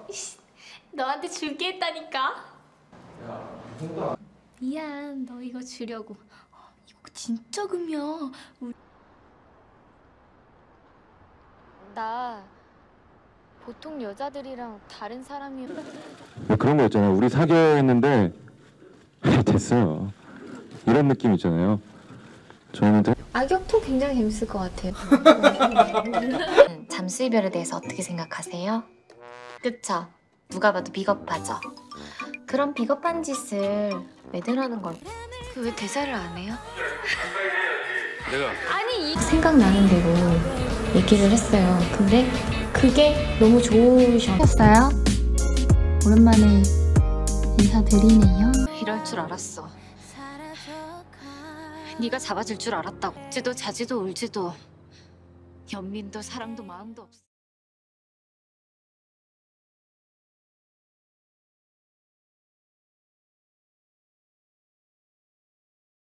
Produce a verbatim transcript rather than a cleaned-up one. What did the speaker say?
이씨, 너한테 줄게 했다니까. 야, 무슨 거? 미안, 너 이거 주려고. 이거 진짜 금이야. 우리... 나 보통 여자들이랑 다른 사람이 그런 거 있잖아요. 우리 사귀어야 했는데 됐어요. 이런 느낌 있잖아요. 저는 되... 악역도 굉장히 재밌을 것 같아요. 잠수 이별에 대해서 어떻게 생각하세요? 그쵸? 누가 봐도 비겁하죠? 그런 비겁한 짓을 왜들 하는 걸까? 그 왜 대사를 안 해요? 내가 아니 이... 생각나는 대로 얘기를 했어요. 근데 그게 너무 좋으셨어요? 오랜만에 인사드리네요. 이럴 줄 알았어. 네가 잡아줄 줄 알았다고. 지도 자지도 울지도 연민도 사랑도 마음도 없어.